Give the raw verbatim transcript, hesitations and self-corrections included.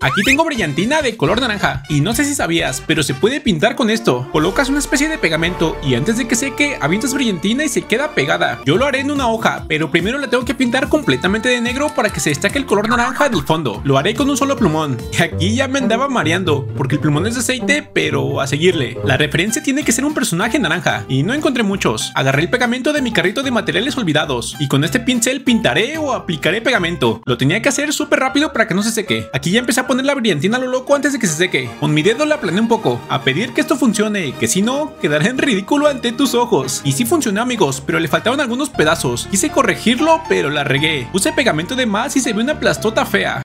Aquí tengo brillantina de color naranja y no sé si sabías, pero se puede pintar con esto. Colocas una especie de pegamento y antes de que seque avientas brillantina y se queda pegada. Yo lo haré en una hoja, pero primero la tengo que pintar completamente de negro para que se destaque el color naranja del fondo. Lo haré con un solo plumón y aquí ya me andaba mareando porque el plumón es de aceite, pero a seguirle. La referencia tiene que ser un personaje naranja y no encontré muchos. Agarré el pegamento de mi carrito de materiales olvidados y con este pincel pintaré o aplicaré pegamento. Lo tenía que hacer súper rápido para que no se seque. Aquí ya empecé a poner la brillantina a lo loco antes de que se seque. Con mi dedo la aplané un poco, a pedir que esto funcione, que si no, quedará en ridículo ante tus ojos. Y sí funcionó, amigos, pero le faltaron algunos pedazos. Quise corregirlo, pero la regué. Puse pegamento de más y se ve una plastota fea.